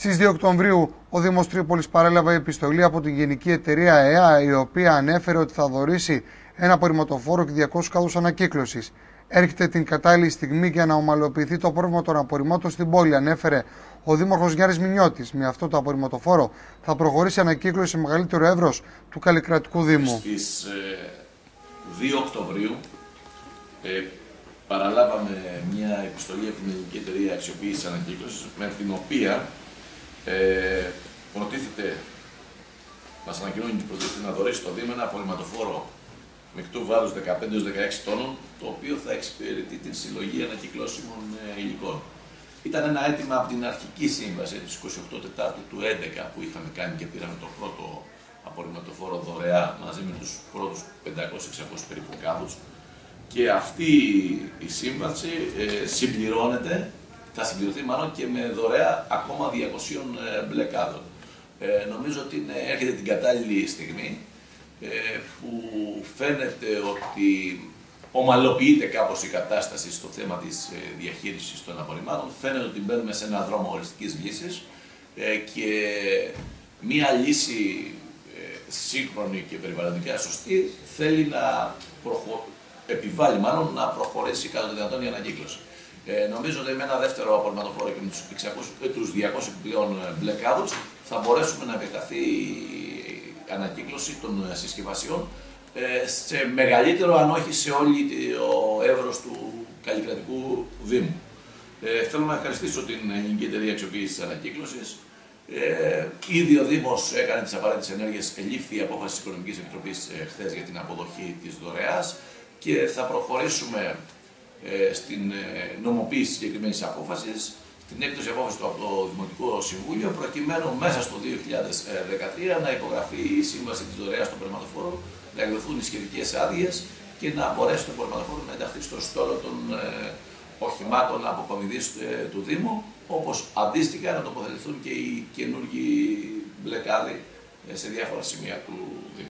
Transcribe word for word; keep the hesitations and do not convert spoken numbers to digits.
Στις δύο Οκτωβρίου, ο Δήμος Τρίπολης παρέλαβε επιστολή από την Γενική Εταιρεία ΕΑ, η οποία ανέφερε ότι θα δωρήσει ένα απορριμματοφόρο και διακόσιους κάδους ανακύκλωσης. Έρχεται την κατάλληλη στιγμή για να ομαλοποιηθεί το πρόβλημα των απορριμμάτων στην πόλη, ανέφερε ο Δήμαρχος Γιάννης Μινιώτης. Με αυτό το απορριμματοφόρο θα προχωρήσει η ανακύκλωση σε μεγαλύτερο εύρος του Καλλικρατικού Δήμου. Στις δύο Οκτωβρίου ε, παραλάβαμε μια επιστολή από την Ελληνική Εταιρεία Αξιοποίησης Ανακύκλωσης, με την οποία ε, προτίθεται, μας ανακοινώνει ότι προτίθεται να δωρήσει το Δήμο ένα απορριμματοφόρο μεικτού βάρους δεκαπέντε έως δεκαέξι τόνων, το οποίο θα εξυπηρετεί την συλλογή ανακυκλώσιμων ε, υλικών. Ήταν ένα αίτημα από την αρχική σύμβαση της εικοστή ογδόη Τετάρτου του έντεκα που είχαμε κάνει και πήραμε το πρώτο απορριμματοφόρο δωρεά μαζί με τους πρώτους πεντακόσιους εξακόσιους περίπου κάδους. Και αυτή η σύμβαση ε, συμπληρώνεται, θα συμπληρωθεί μάλλον και με δωρεά ακόμα διακοσίων ε, μπλε κάδων. Ε, νομίζω ότι είναι, έρχεται την κατάλληλη στιγμή ε, που φαίνεται ότι ομαλοποιείται κάπως η κατάσταση στο θέμα της ε, διαχείρισης των απορριμμάτων. Φαίνεται ότι μπαίνουμε σε έναν δρόμο οριστικής λύσης ε, και μία λύση ε, σύγχρονη και περιβαλλοντικά σωστή θέλει να προχωρήσει, επιβάλλει μάλλον να προχωρήσει κατά το δυνατόν η ανακύκλωση. Ε, νομίζω ότι με ένα δεύτερο απορριμματοφόρο και με τους, εξακόσιους, τους διακόσιους πλέον μπλε κάδους θα μπορέσουμε να επεκταθεί η ανακύκλωση των συσκευασιών ε, σε μεγαλύτερο, αν όχι σε όλη το εύρος του Καλλικρατικού Δήμου. Ε, θέλω να ευχαριστήσω την Ελληνική Εταιρεία Αξιοποίησης Ανακύκλωσης. Ε, ήδη ο Δήμος έκανε τις απαραίτητες ενέργειες, ελήφθη η απόφαση της Οικονομικής Επιτροπής ε, χθες για την αποδοχή της δωρεάς και θα προχωρήσουμε ε, στην ε, νομοποίηση συγκεκριμένης απόφασης, στην έκδοση απόφαση του από το Δημοτικό Συμβούλιο, προκειμένου μέσα στο δύο χιλιάδες δεκατρία να υπογραφεί η σύμβαση της δωρεάς των απορριμματοφόρων, να εκδοθούν οι σχετικές άδειες και να μπορέσει το απορριμματοφόρο να ενταχθεί στο στόλο των ε, οχημάτων αποκομιδής ε, του Δήμου, όπως αντίστοιχα να τοποθετηθούν και οι καινούργιοι μπλε κάδοι ε, σε διάφορα σημεία του Δήμου.